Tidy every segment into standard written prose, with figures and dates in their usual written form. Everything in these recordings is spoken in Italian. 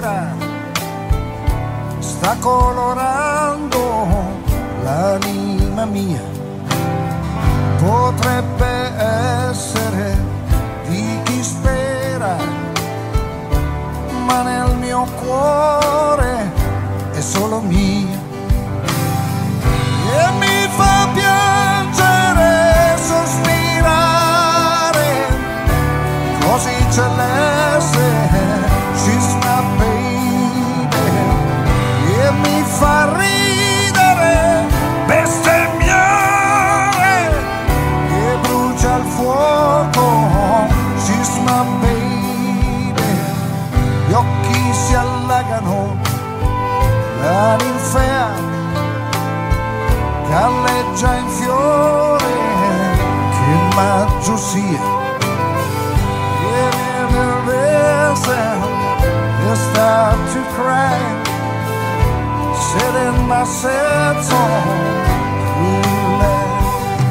sera sta colorando l'anima mia, potrebbe essere di chi spera, ma nel mio cuore è solo mia e mi fa piangere, sospirare, così celeste, she's my baby, e mi fa ridere, bestemmiare, e brucia il fuoco, she's my baby, gli occhi si allagano, la ninfea galleggia in fiore, che maggio sia. You start to cry, sitting my sad song through life.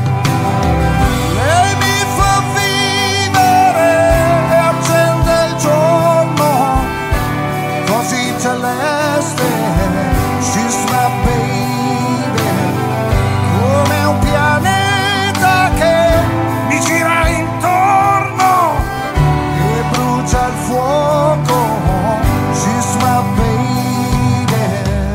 Lei mi fa vivere e accende il giorno, così celeste, she's my baby, come un pianeta che mi gira intorno e brucia il fuoco, she's my baby.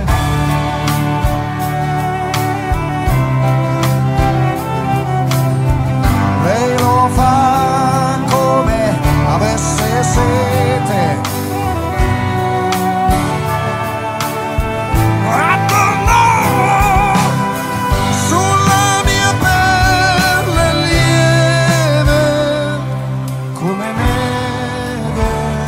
Lei lo fa come avesse sete, sulla mia pelle lieve come neve.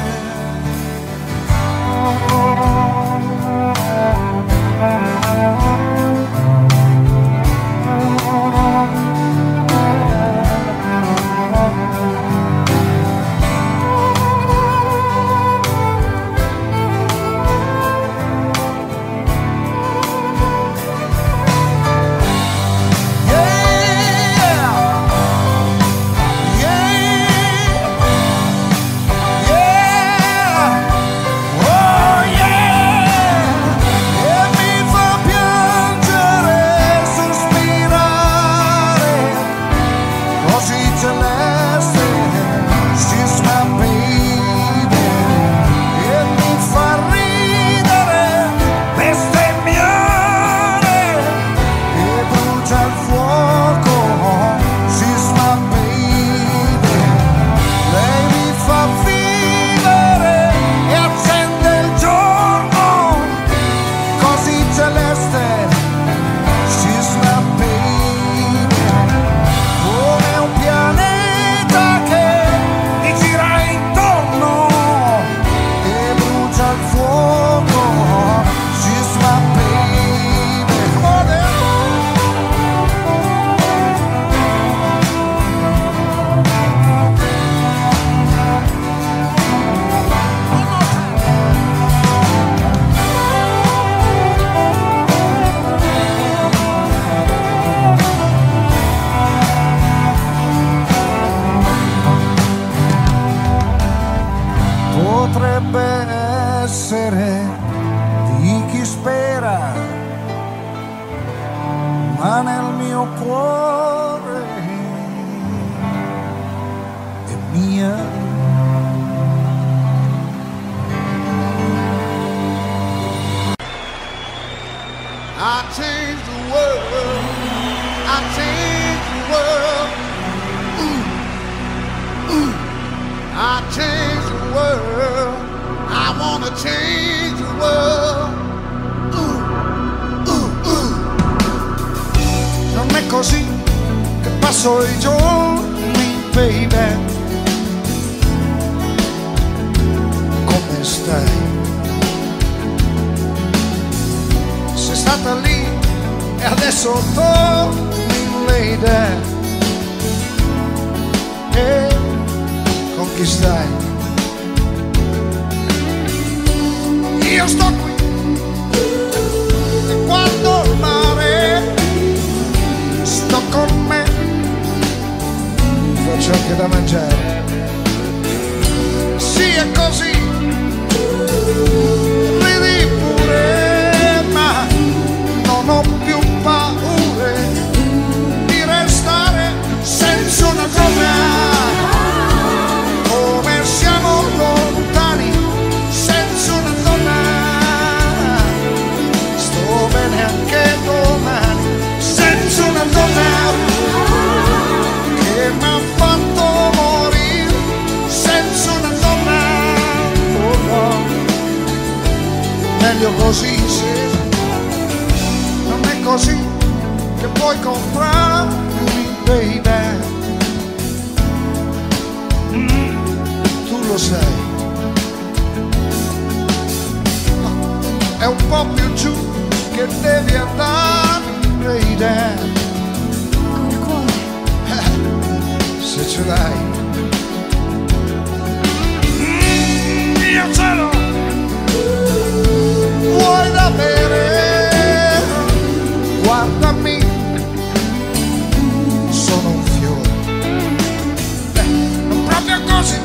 Potrebbe essere di chi spera, ma nel mio cuore è mia. I changed the world, I changed the world, I changed the world, I wanna change the world. Non è così che passo i giorni, baby. Come stai? Sei stata lì e adesso torni, lady. E con chi stai? Io sto qui e quando il mare sto con me, faccio anche da mangiare. Sì, è così. meglio così, sì. Non è così che puoi comprarmi, baby. Tu lo sai. È un po' più giù che devi andare, baby. Con il cuore. Se ce l'hai. Io ce l'ho. Vuoi da bere? Guardami, sono un fiore. Non proprio così.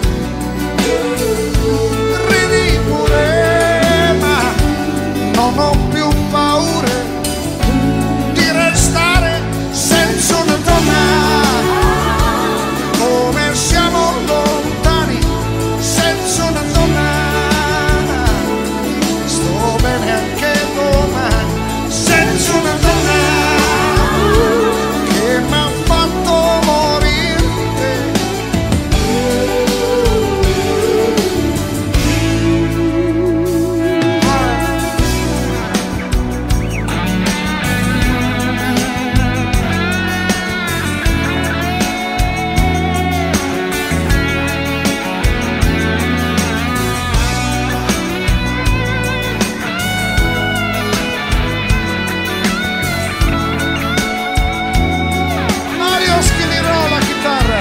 Ridi pure, ma non ho più paura di restare senza una donna. Come siamo lontani senza una donna. Sto bene anche domani senza una donna che mi ha fatto morire. Mario Schilirò la chitarra.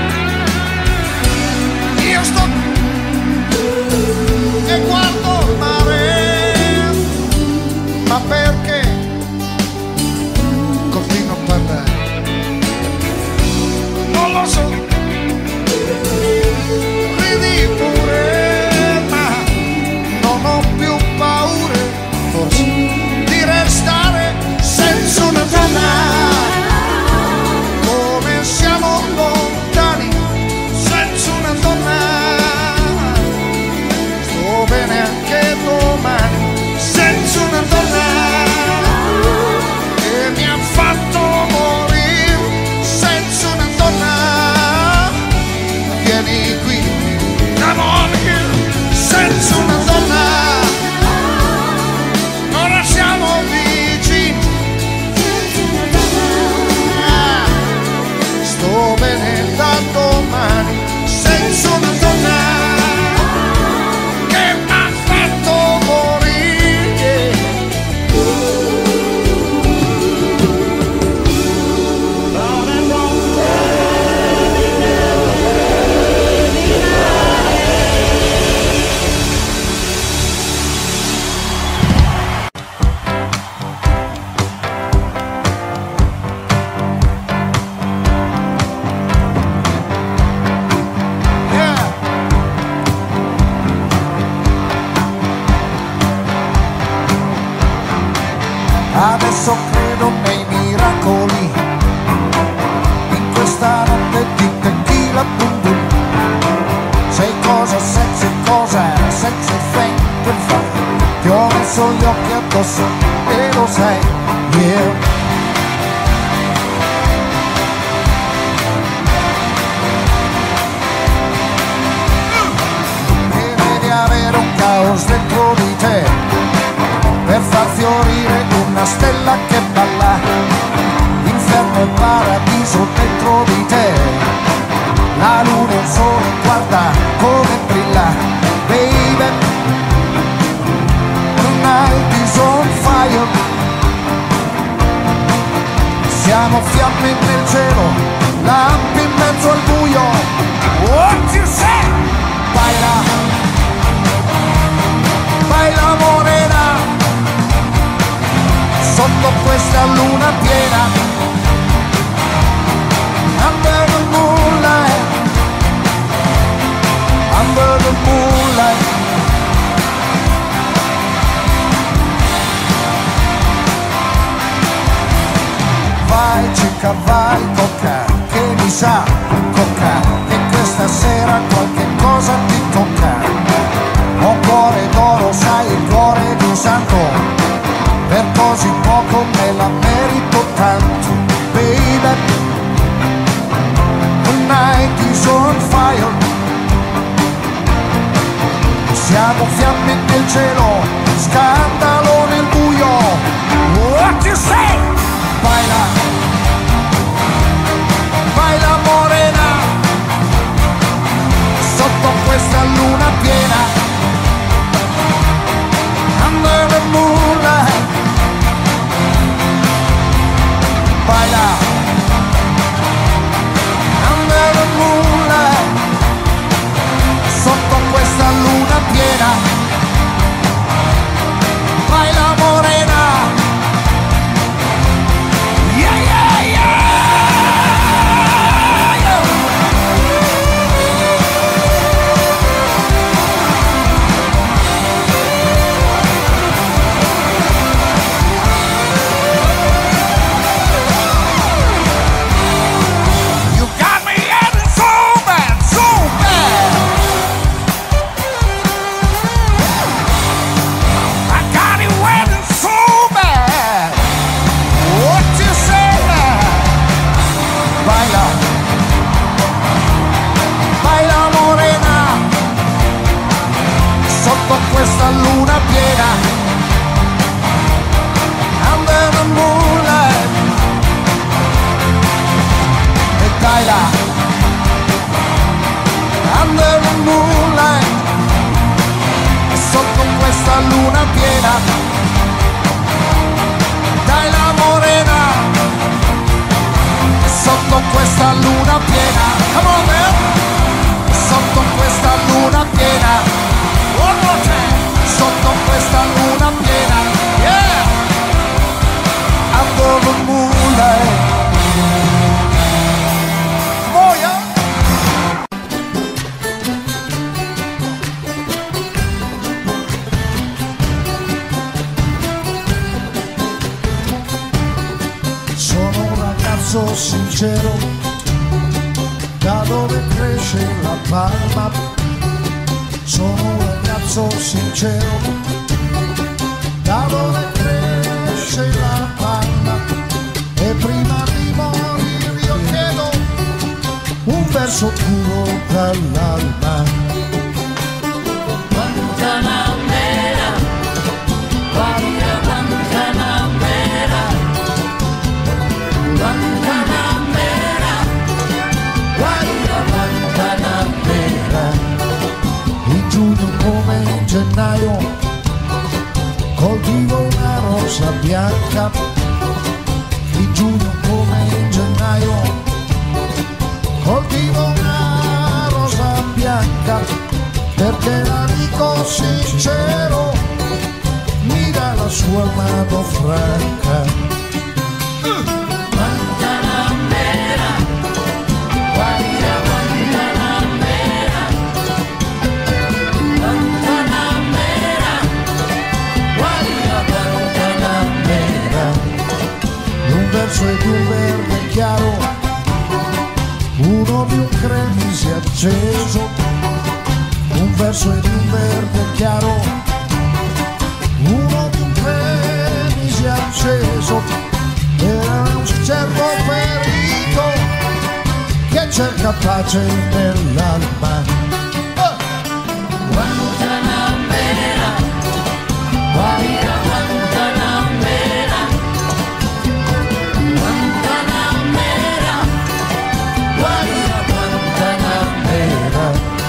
Io sto e guardo il mare, ma perché continuo a parlare? Non lo so. Ridi pure, ma non ho più paura, forse, di restare senza una donna. Come siamo lontani senza una donna. Sto bene anche domani senza una donna che mi ha fatto morire senza una donna. Vieni qui, come on here, senza una donna. Ora siamo vicini. Sto bene da domani senza una donna che mi ha fatto morire. Yeah. Adesso credo nei miracoli, in questa notte di tequila bum bum. Sei cosa sexy, cosa sexy thing to fare. Ti ho messo gli occhi addosso e lo sai, yeah. Devi avere un caos dentro di te per far fiorire una stella che balla. Inferno e paradiso dentro di te. La luna e il sole, guarda come brilla, baby. Tonight is on fire. Siamo fiamme nel cielo, lampi in mezzo al buio. What you say? Baila, baila morena, sotto questa luna piena. Under the moonlight, under the moonlight. Vai cica, vai tocca, che mi sa tocca, che questa sera qualche cosa ti tocca. Ho cuore d'oro, sai, il cuore di un santo, per così poco me la merito tanto, baby. The night is on fire. Siamo fiamme nel cielo, ragazzo sincero, da dove cresce la palma. Sono un ragazzo sincero, da dove cresce la palma. E prima di morire io chiedo un verso puro dall'alba. Guantanamera, guarda Guantanamera, Guantanamera, guarda Guantanamera. In giugno come in gennaio coltivo una rosa bianca. In giugno come in gennaio coltivo una rosa bianca, perché l'amico sincero mi dà la sua mano franca. Guantanamera, guarda Guantanamera, Guantanamera, Guarda Guantanamera. Un verso e di un verde chiaro, uno di un cremisi acceso. Un verso e di un verde chiaro, uno di un cremisi acceso. Era un cervo ferito che cerca pace nell'alba. Guantanamera, guarda Guantanamera, Guantanamera, Guarda Guantanamera.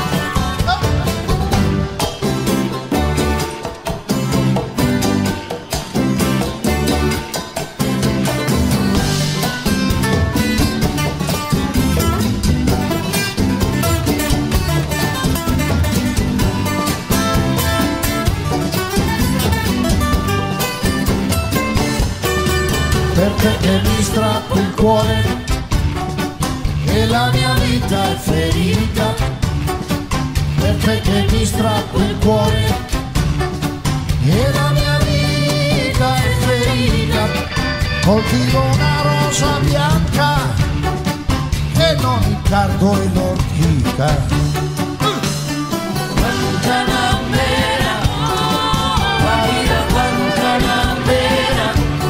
Perché che mi strappo il cuore e la mia vita è ferita. Perché che mi strappo il cuore e la mia vita è ferita. Coltivo una rosa bianca e non il cardo e l'ortica. Guantanamera, guarda Guantanamera,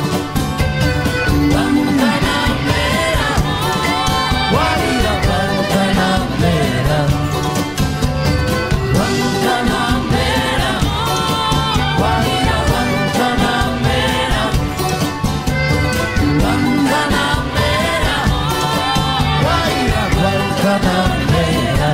Guantanamera, Guarda Guantanamera. Guantanamera, guarda Guantanamera, Guantanamera, Guarda Guantanamera.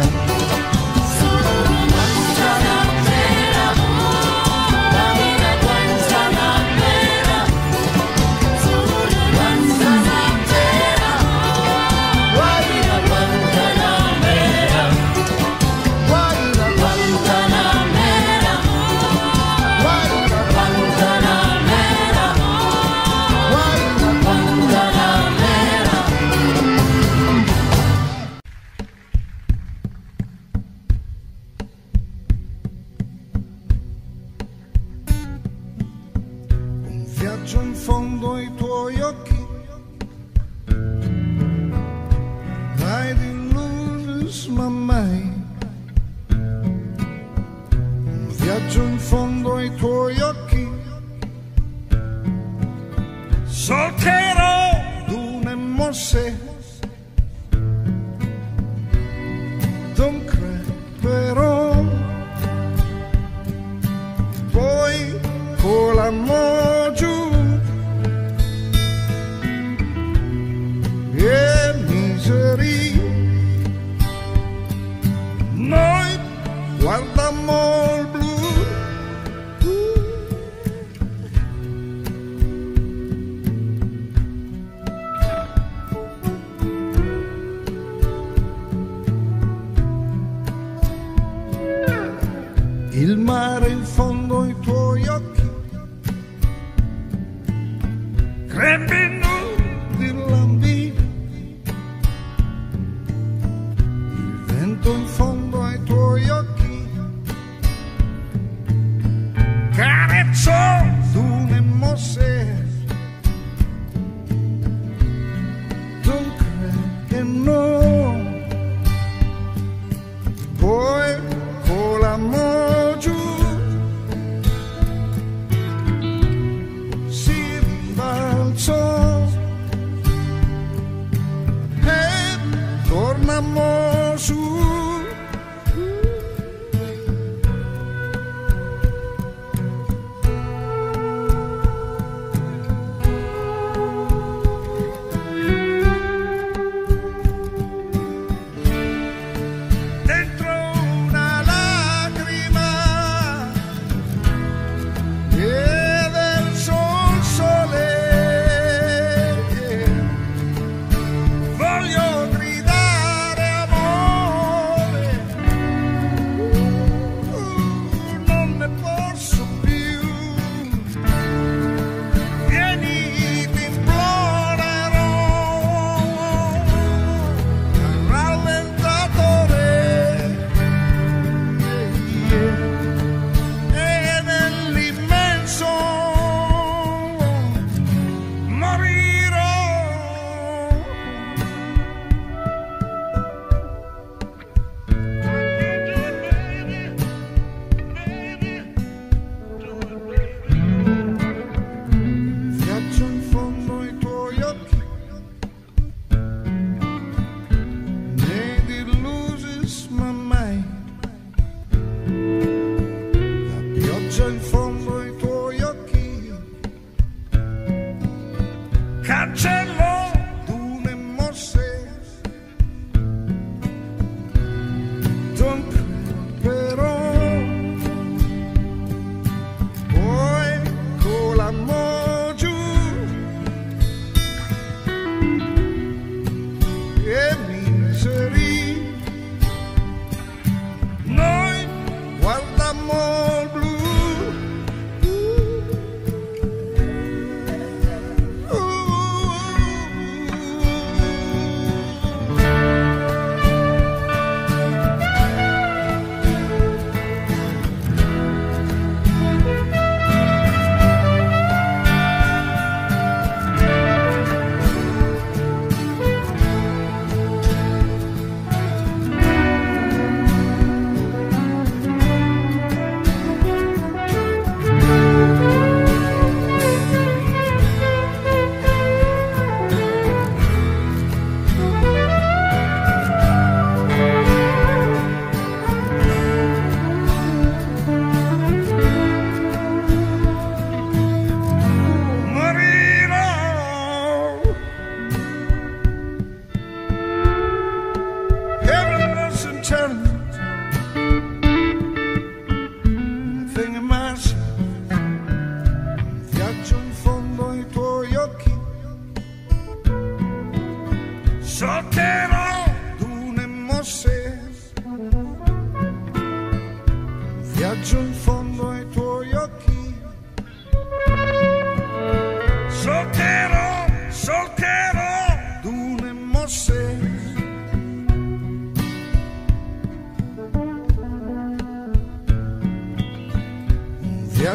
Viaggio in fondo ai tuoi occhi, mai delusions ma mai. Un viaggio in fondo ai tuoi occhi, solcherò dune mosse. Don't cry, però poi con l'amore giù e miseria noi guardammo il blu. Il mare in fondo ai tuoi occhi, crepino di lambì. Il vento in fondo ai tuoi occhi, carezzò dune mosse.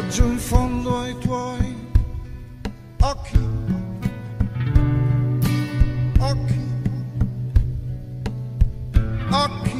giù in fondo ai tuoi occhi, occhi, occhi.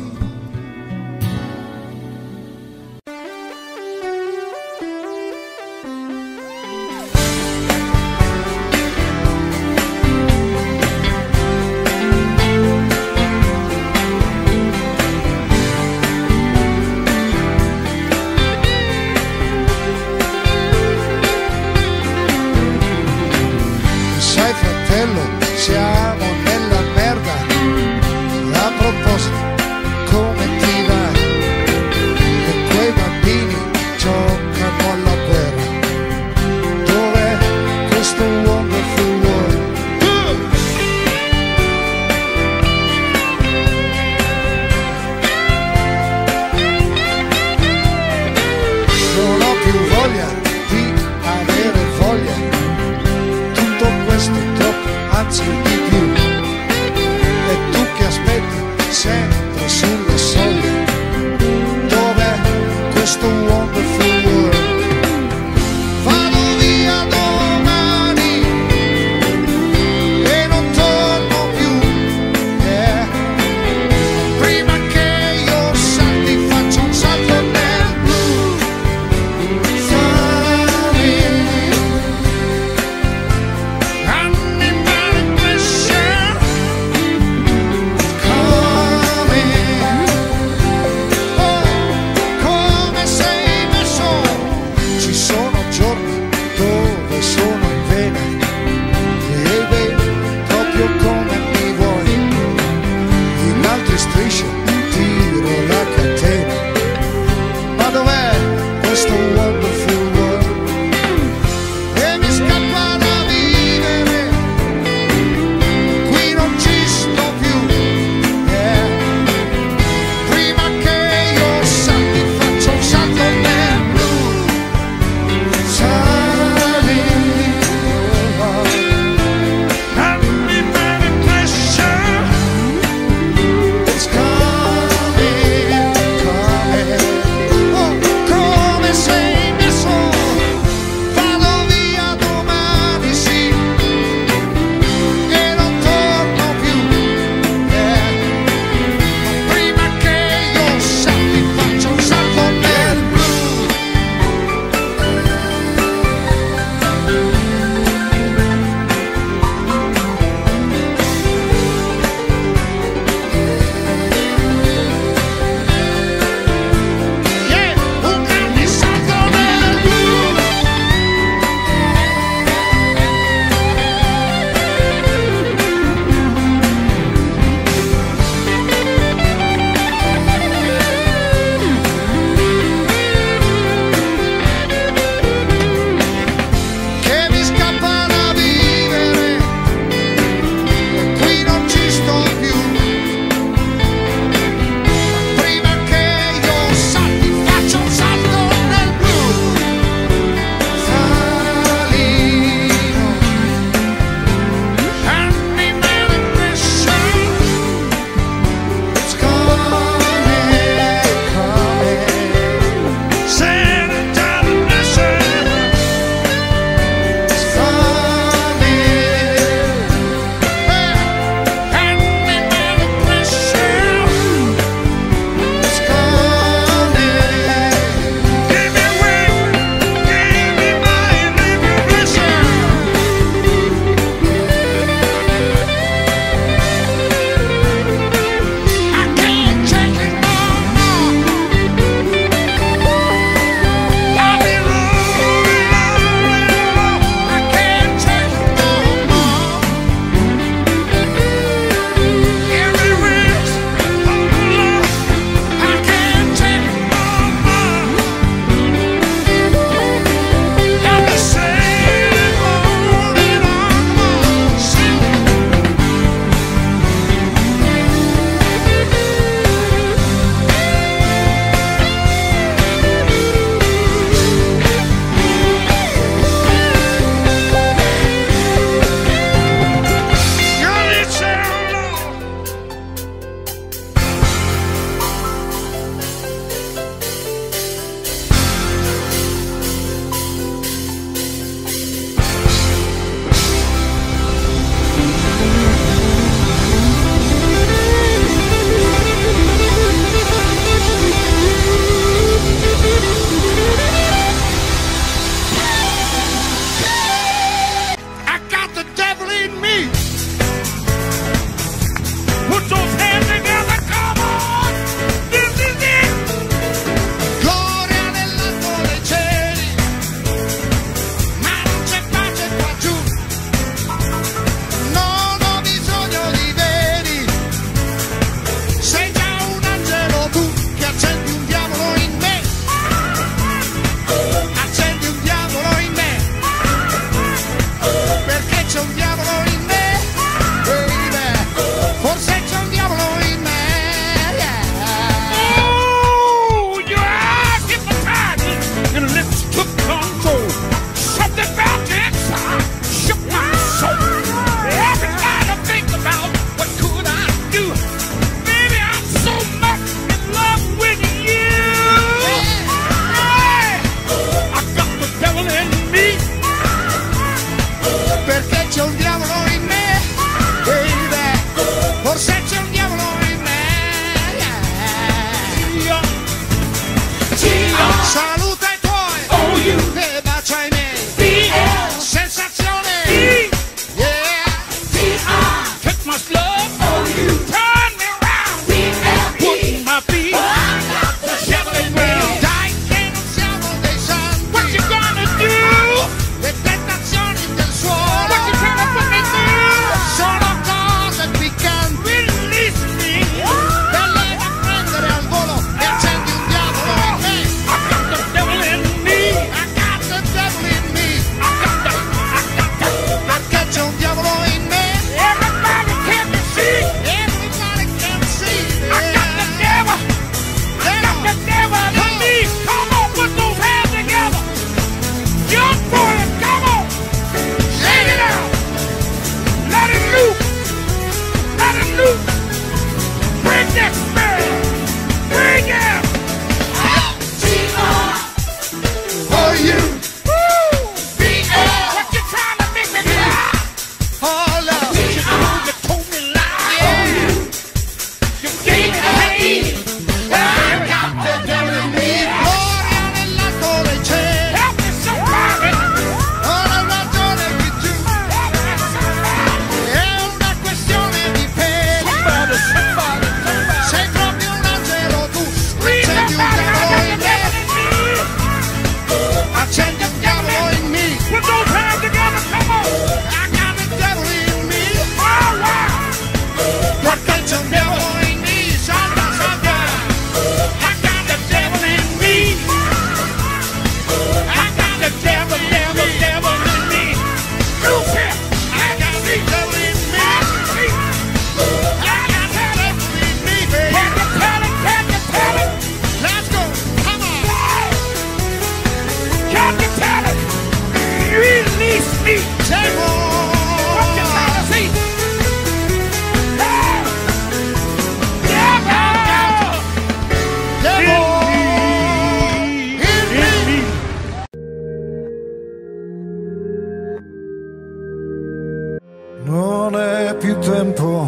non è più tempo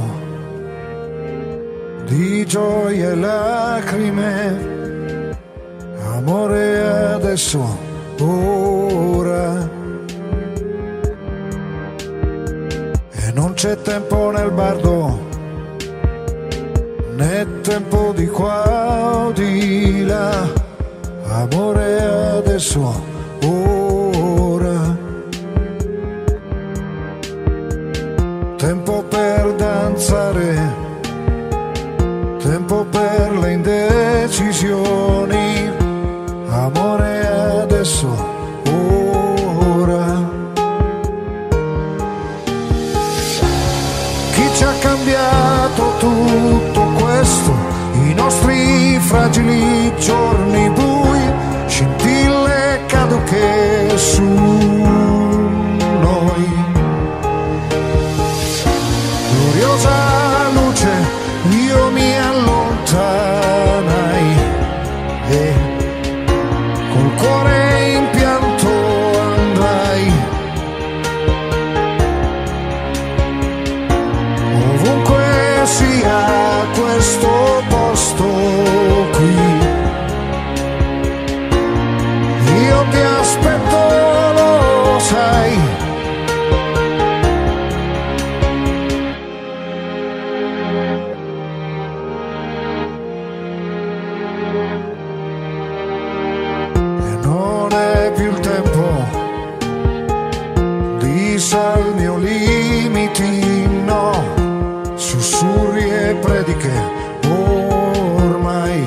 di gioia e lacrime, amore adesso, ora. E non c'è tempo nel bardo, né tempo di qua o di là, amore adesso, ora. Tempo per danzare, tempo per le indecisioni, amore adesso, ora. Chi ci ha cambiato tutto questo, i nostri fragili giorni bui, scintille caduche su noi. Gloriosa luce, io mi allontanai e col cuore in pianto andai. Ovunque sia questo posto qui, io ti aspetto, lo sai. Salmi o limiti, no, sussurri e prediche ormai.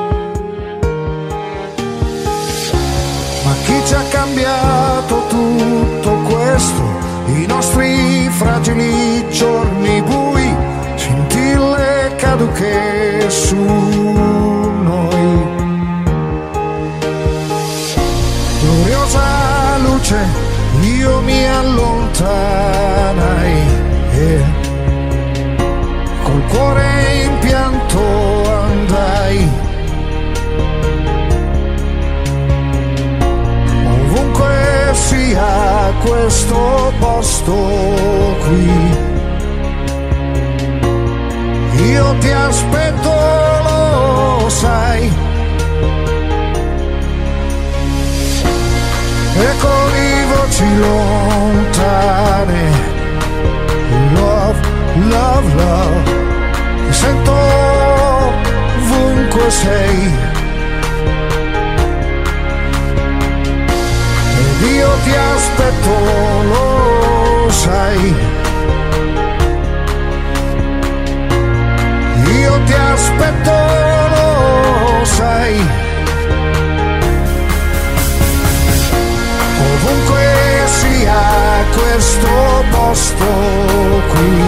Ma chi ci ha cambiato tutto questo, i nostri fragili giorni bui, scintille caduche su noi. Gloriosa luce, io mi allontanai e col cuore in pianto andai. Ovunque sia questo posto qui, io ti aspetto, lo sai. E con i voci lontane, love, love, love, ti sento ovunque sei. Ed io ti aspetto, lo sai. Io ti aspetto, lo sai. Ovunque sia questo posto qui,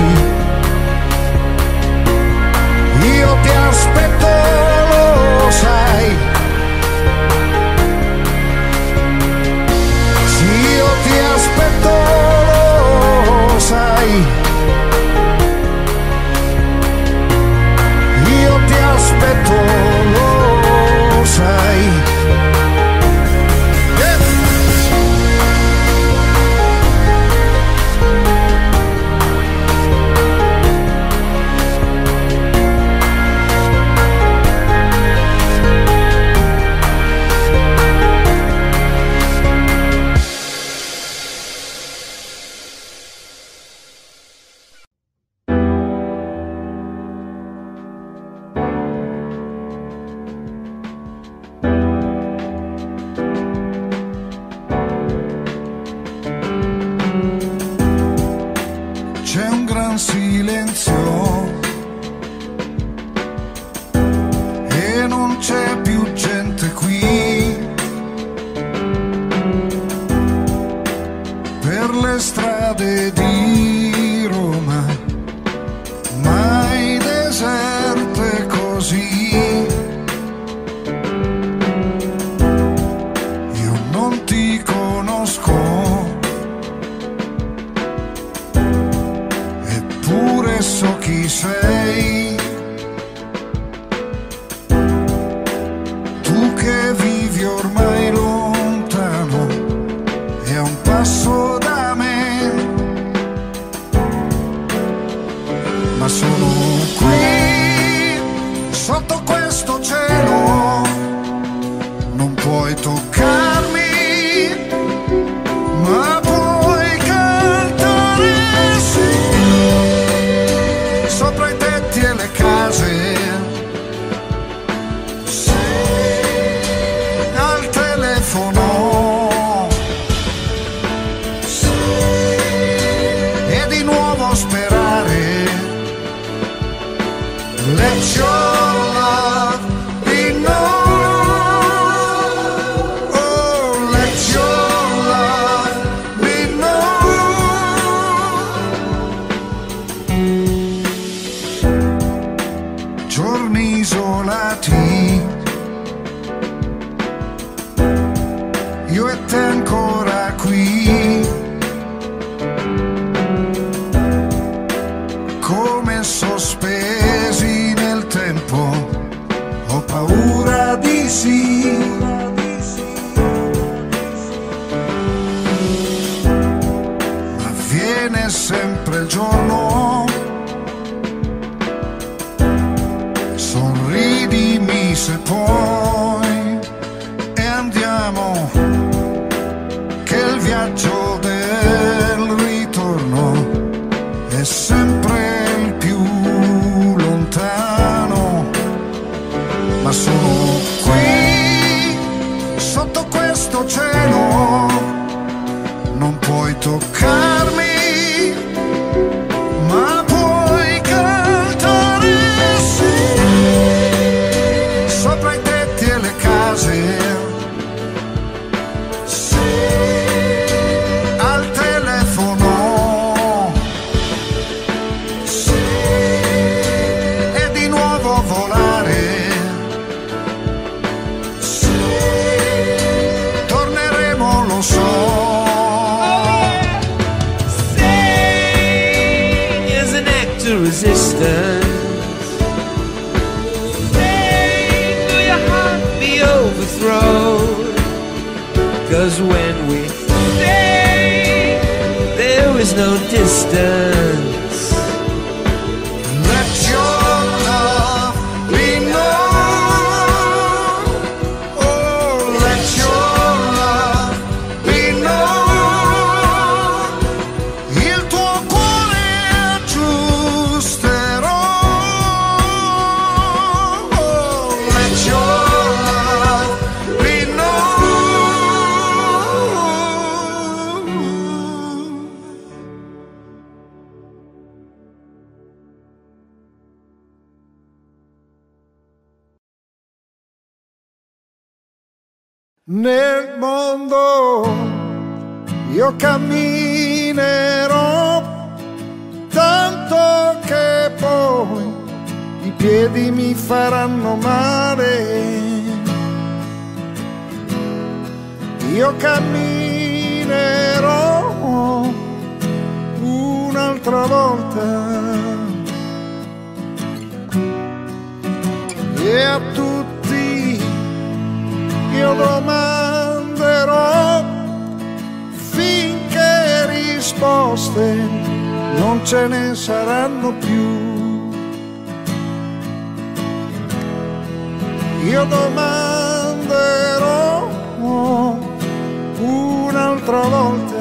io ti aspetto, lo sai. Sì, io ti aspetto, lo sai. Io ti aspetto, lo sai. sotto questo cielo non puoi toccarmi, ma puoi cantare sì, sopra i tetti e le case, sì, al telefono, sì, e di nuovo sperare. Let your love be known. Oh, let your love be known. Giorni isolati, io e te ancora qui, come sospesi nel tempo, ho paura di sì. Ma viene sempre il giorno, sorridimi se puoi e andiamo, che il viaggio del ritorno è sempre il più lontano, ma sono qui sotto questo cielo, non puoi toccarmi, ma puoi cantare sì, sopra i tetti e le case, sì, al telefono, sì, e di nuovo volare, sì, torneremo, lo so. Is an act of resistance. Say, will your heart be overthrown? 'Cause when we say there is no distance, Let your love be known. Oh, let your love be known. Il tuo cuore aggiusterò. Oh, let your love be known. Nel mondo io camminerò, tanto che poi i piedi mi faranno male. Io camminerò un'altra volta e a tutti io domanderò, finché risposte non ce ne saranno più. Io domanderò un'altra volta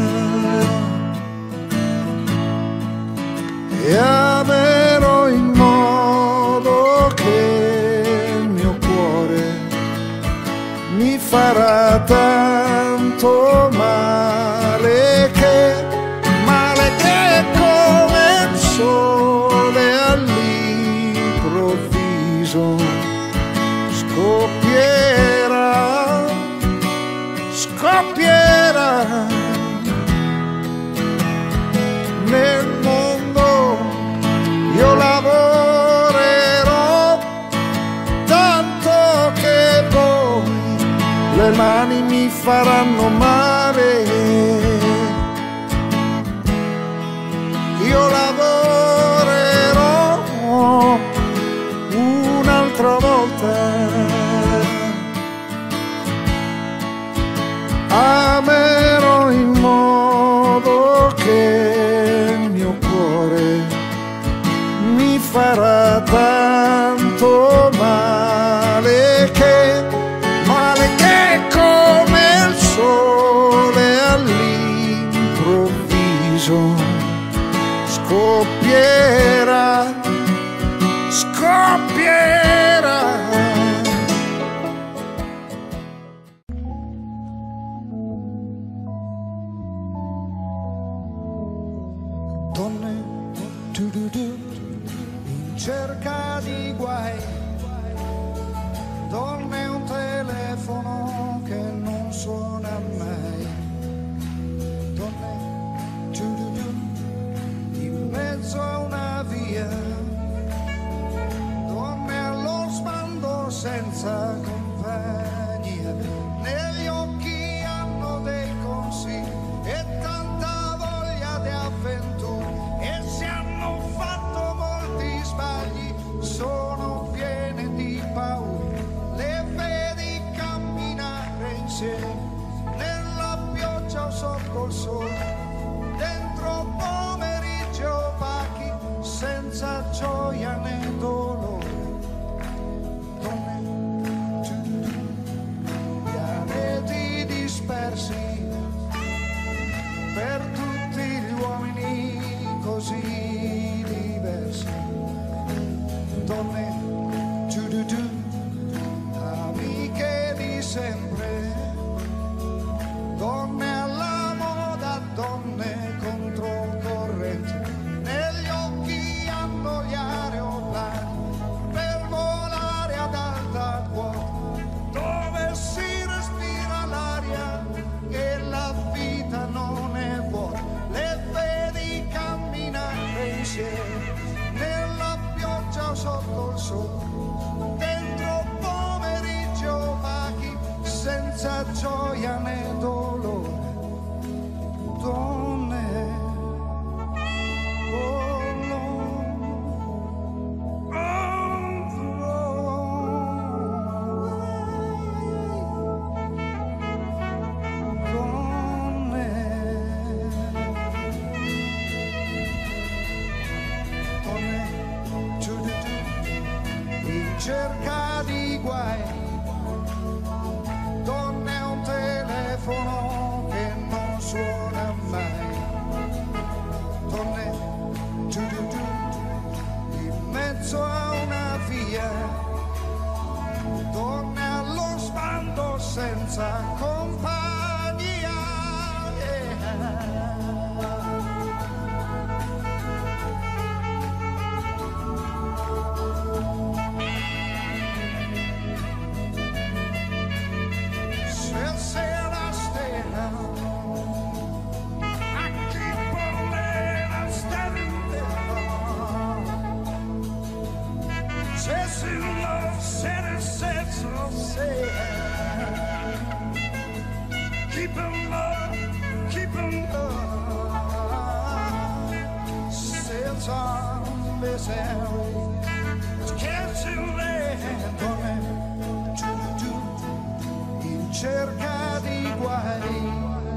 e amerò in modo che il mio cuore mi farà tanto male che come il sole all'improvviso scoppierà nel mondo. Io lavorerò tanto che poi le mani mi faranno male. Io lavorerò un'altra volta, amerò in modo che il mio cuore mi farà tanto male. sorriso scoppierà, scoppierà. Donne in cerca di guai, donne un telefono che non suona mai, donne in mezzo a una via, donne allo sbando senza compagnia, negli occhi hanno dei consigli e tanta voglia di avventura, e si hanno fatto molti sbagli, sono piene di paura, le vedi camminare insieme nella pioggia o sotto il sole, dentro pomeriggio opachi senza gioia né dolore. Donne, pianeti dispersi per tutti gli uomini così diversi. Donne, amiche di sempre, donne alla moda, donne controcorrente, negli occhi hanno gli aeroplani per volare ad alta quota, dove si respira l'aria e la vita non è vuota, le vedi camminare insieme nella pioggia o sotto il sole, dentro pomeriggi opachi senza gioia né dolore. Donne, oh no, donne, in cerca di guai, donne un telefono che non suona mai, donne in mezzo a una via, donne allo sbando senza compagnia, keep 'em up, keep 'em up. Sails on this airway, it's catching land, in cerca di guai.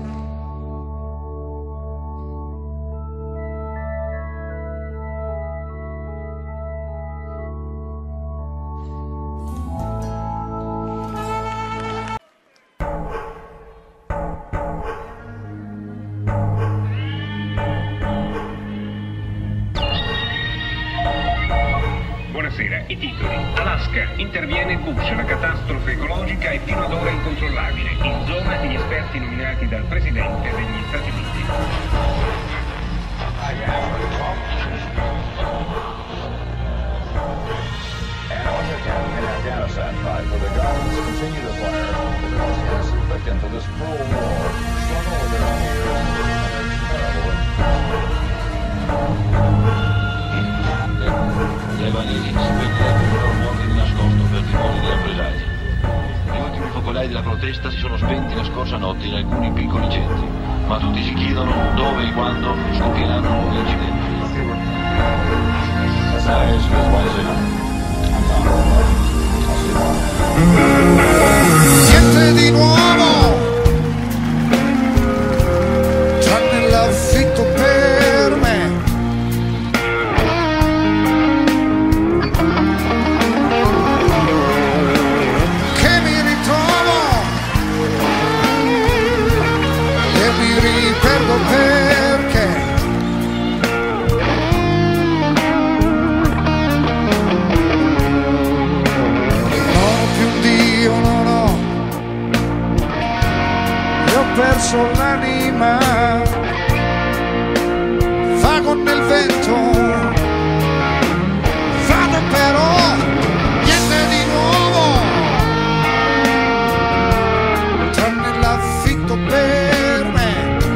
Buonasera, i titoli. Alaska, interviene Bush, la catastrofe ecologica è fino ad ora incontrollabile. In zona gli esperti nominati dal Presidente degli Stati Uniti. Gli albanesi spegnerebbero morti di nascosto per timore di rappresaglie. Gli ultimi focolai della protesta si sono spenti la scorsa notte in alcuni piccoli centri, ma tutti si chiedono dove e quando scoppieranno nuovi incidenti. Niente di nuovo, tranne l'affitto per me. Che mi ritrovo e mi riperdo perché vago nel vento, vado però, niente di nuovo, tranne l'affitto per me.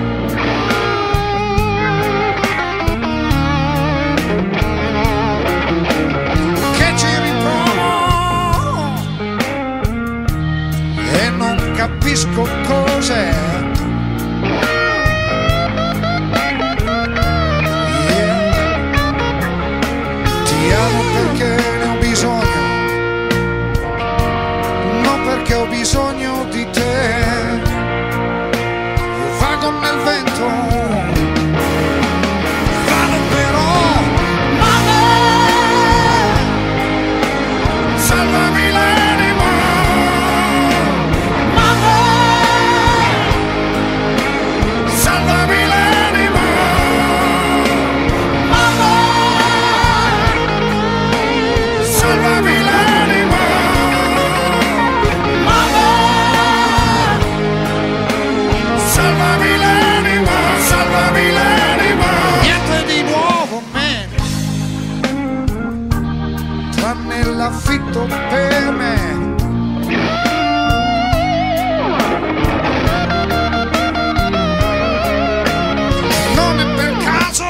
Che ci riprovo e non capisco cos'è. Ti amo perché ne ho bisogno, non perché ho bisogno di te. Io vago nel vento, vado però, mamma, salvami l'anima, mamma, salvami l'anima, mamma, salvami l'anima, mamma, salvami l'anima, salvami l'anima. Niente di nuovo, man, tranne l'affitto per me. Non è per caso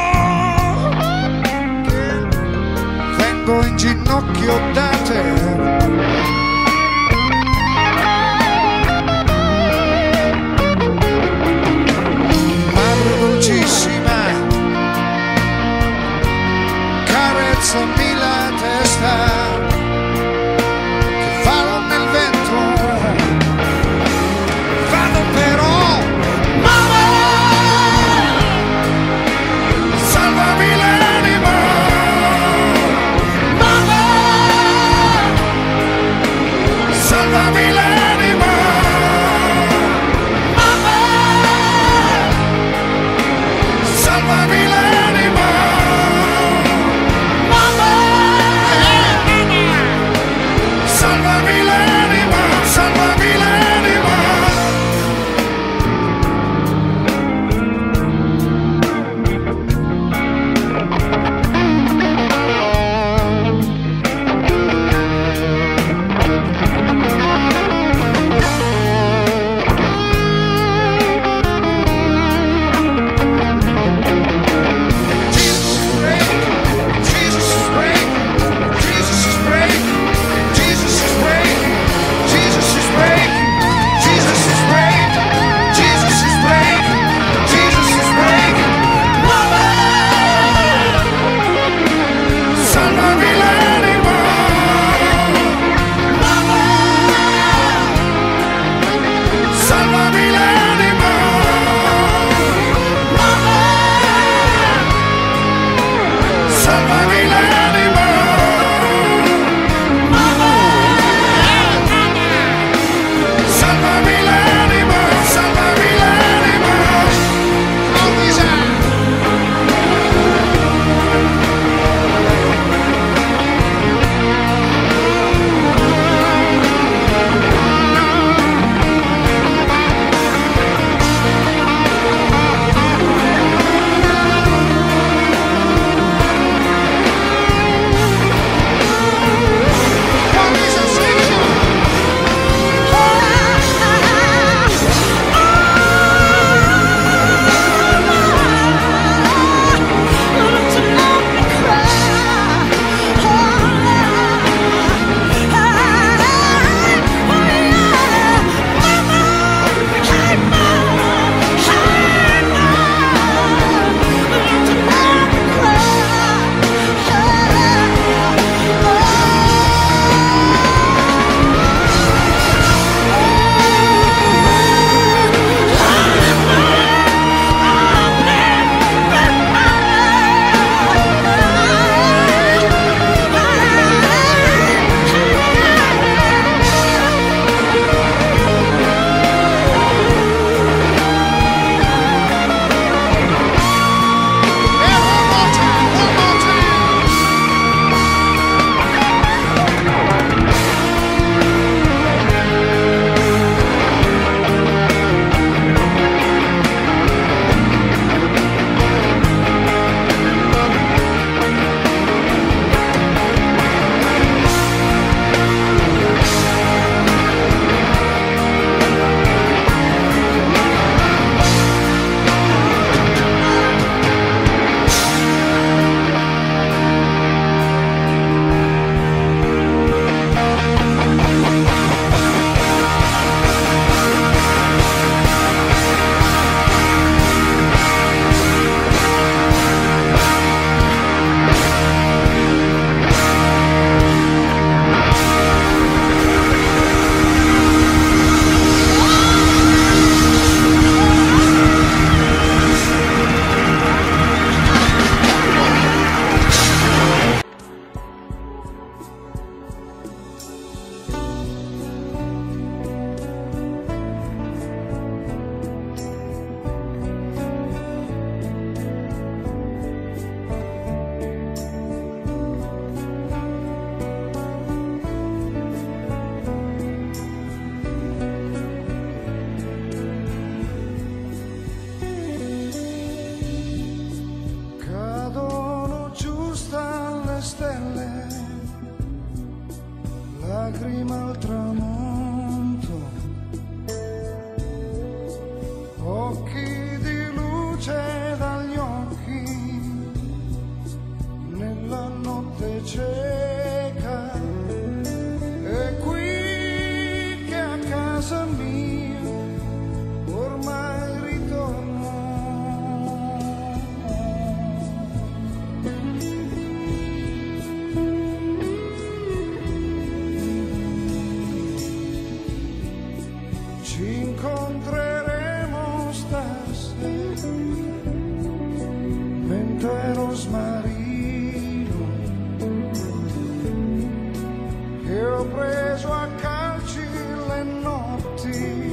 che vengo in ginocchio da te. Madre dolcissima, carezzami la testa, che vado nel vento, vado però, mamma, salvami l'anima, mamma, salvami l'anima, mamma, luce dagli occhi nella notte cieca. È qui che a casa mia ormai ritorno. Ci incontreremo stasera mentre rosmarino che ho preso a calci le notti,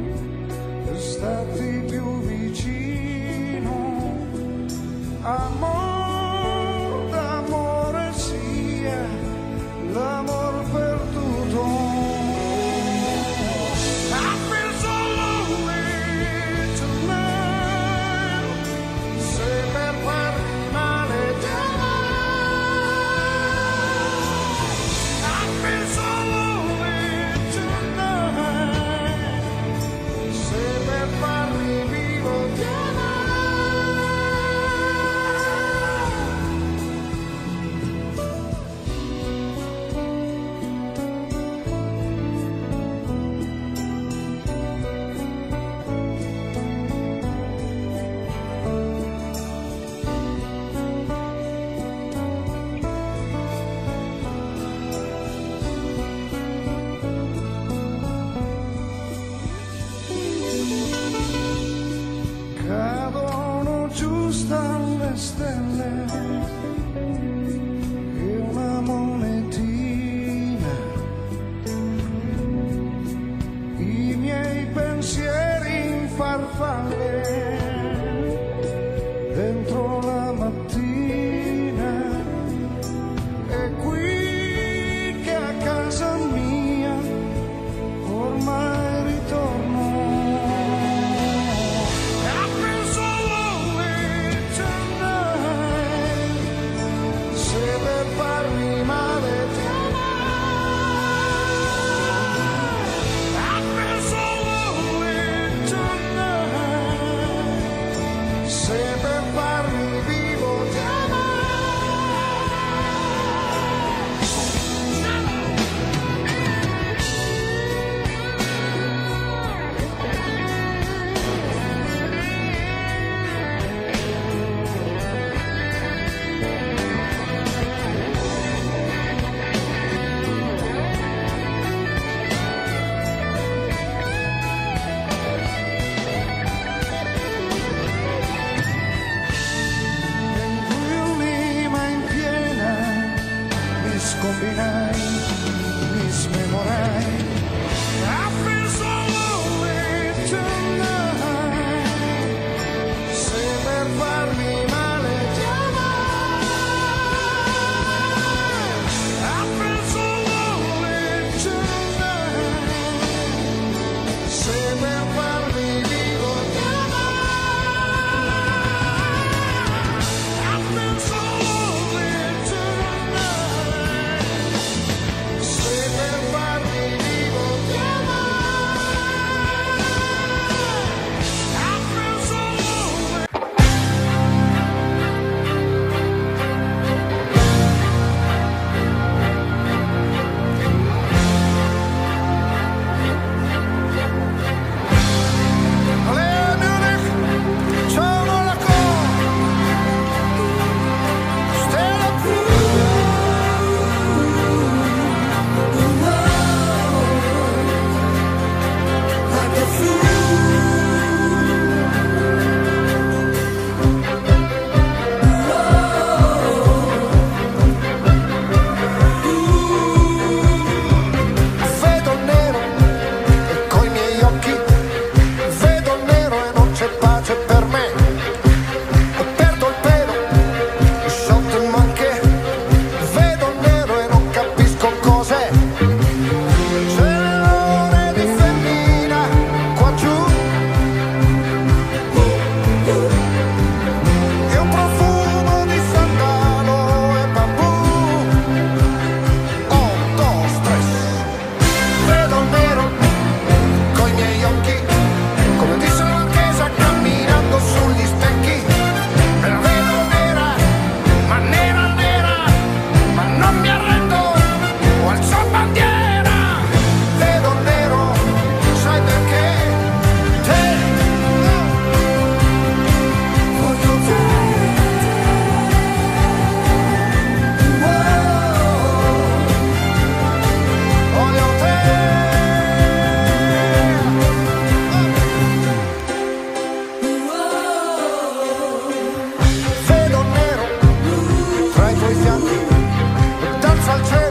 stati più vicino. Amor d'amore sia l'amor perduto. I feel so lonely tonight. Se per farmi male I feel so lonely tonight. Se per farmi vivo cadono giù dalle stelle e una monetina, i miei pensieri in farfalle dentro la mattina. È qui che a casa mia ormai ritorno. I feel so lonely tonight. coi fianchi, danza al cielo.